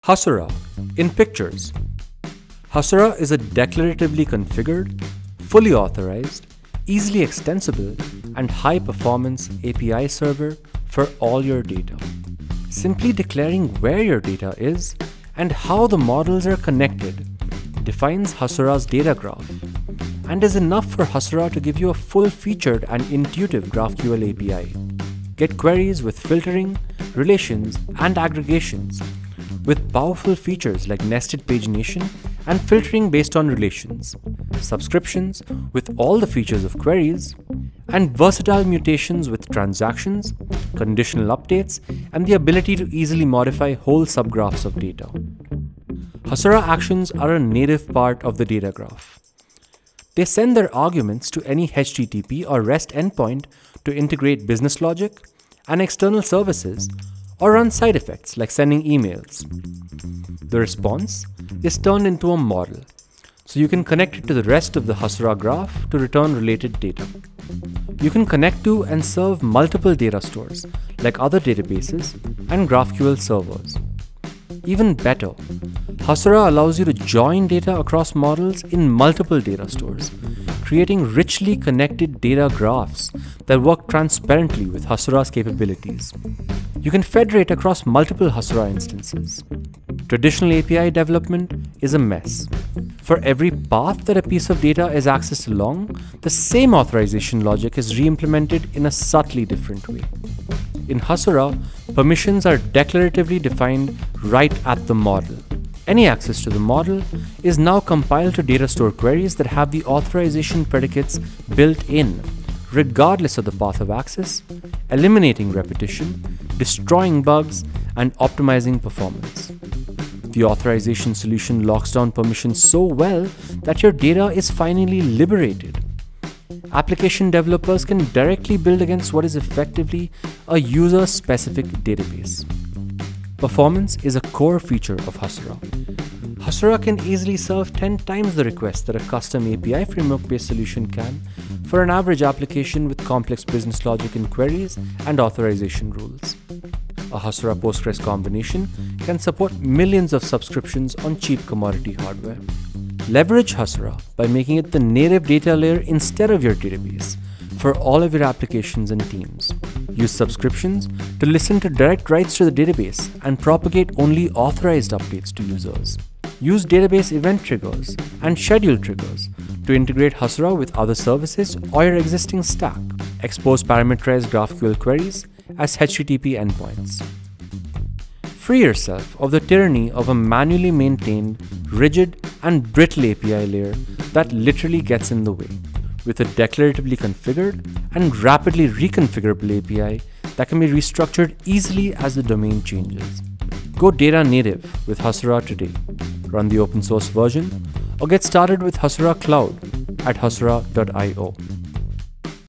Hasura in pictures. Hasura is a declaratively configured, fully authorized, easily extensible, and high-performance API server for all your data. Simply declaring where your data is and how the models are connected defines Hasura's data graph, and is enough for Hasura to give you a full-featured and intuitive GraphQL API. Get queries with filtering, relations, and aggregations, with powerful features like nested pagination and filtering based on relations, subscriptions with all the features of queries, and versatile mutations with transactions, conditional updates, and the ability to easily modify whole subgraphs of data. Hasura actions are a native part of the data graph. They send their arguments to any HTTP or REST endpoint to integrate business logic and external services, or run side effects like sending emails. The response is turned into a model, so you can connect it to the rest of the Hasura graph to return related data. You can connect to and serve multiple data stores like other databases and GraphQL servers. Even better, Hasura allows you to join data across models in multiple data stores, creating richly connected data graphs that work transparently with Hasura's capabilities. You can federate across multiple Hasura instances. Traditional API development is a mess. For every path that a piece of data is accessed along, the same authorization logic is re-implemented in a subtly different way. In Hasura, permissions are declaratively defined right at the model. Any access to the model is now compiled to data store queries that have the authorization predicates built in, regardless of the path of access, eliminating repetition, destroying bugs, and optimizing performance. The authorization solution locks down permissions so well that your data is finally liberated. Application developers can directly build against what is effectively a user-specific database. Performance is a core feature of Hasura. Hasura can easily serve 10 times the requests that a custom API framework-based solution can for an average application with complex business logic and queries and authorization rules. A Hasura Postgres combination can support millions of subscriptions on cheap commodity hardware. Leverage Hasura by making it the native data layer instead of your database for all of your applications and teams. Use subscriptions to listen to direct writes to the database and propagate only authorized updates to users. Use database event triggers and schedule triggers to integrate Hasura with other services or your existing stack. Expose parameterized GraphQL queries as HTTP endpoints. Free yourself of the tyranny of a manually maintained, rigid, and brittle API layer that literally gets in the way, with a declaratively configured and rapidly reconfigurable API that can be restructured easily as the domain changes. Go data native with Hasura today. Run the open source version or get started with Hasura Cloud at hasura.io.